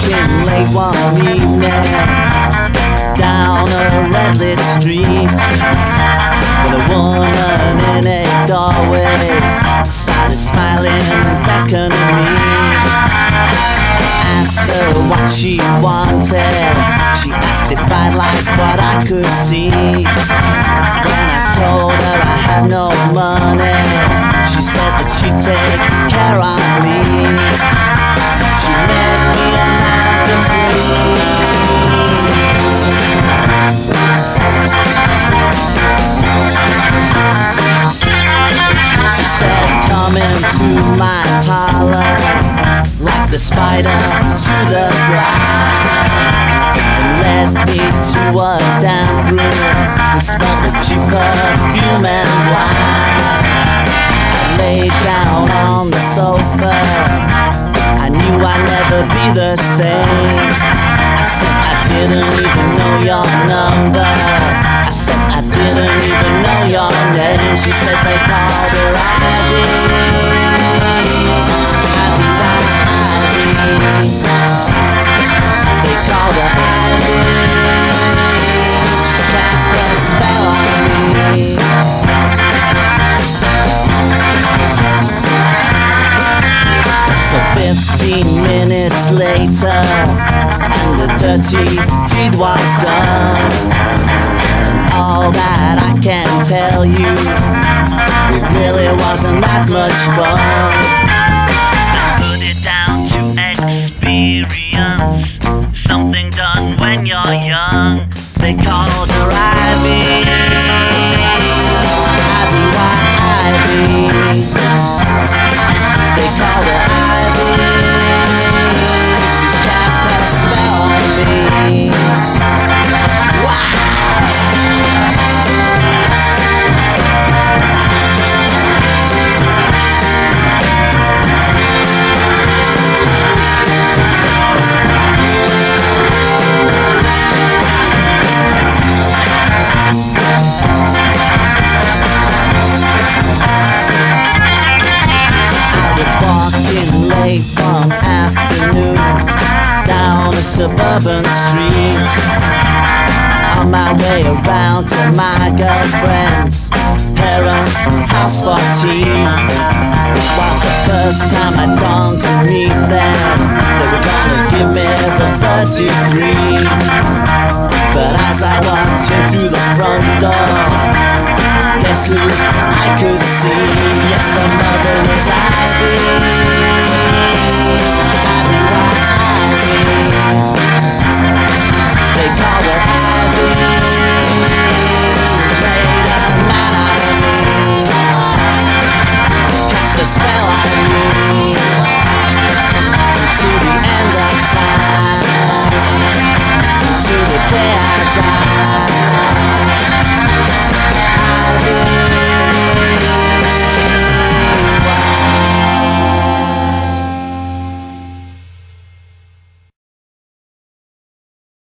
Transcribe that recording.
walking late one evening down a red-lit street with a woman in a doorway started smiling and beckoning me. Asked her what she wanted. She asked if I'd like what I could see. When I told her I had no money, she said that she'd take care of me. She made me a man to She said, come into my parlor like the spider to the fly, and led me to a damp room that smelled of cheap perfume and wine. I laid down on the sofa, I knew I'd never be the same. I said I didn't even know your number, I said I didn't even know your name. She said they called her Ivy, they called her Ivy. She cast a spell on me. So 15 minutes later, and the dirty deed was done. And all that I can tell you, it really wasn't that much fun. Put it down to experience, something done when you're young. They called her Ivy, Ivy, why Ivy? They called her Ivy, she's cast her spell on me. Wow! Late one afternoon down a suburban street, on my way around to my girlfriend's parents' house for tea. It was the first time I'd gone to meet them. They were gonna give me the third degree, but as I walked in through the front door, guess who I could see? Yes, the mother was Ivy.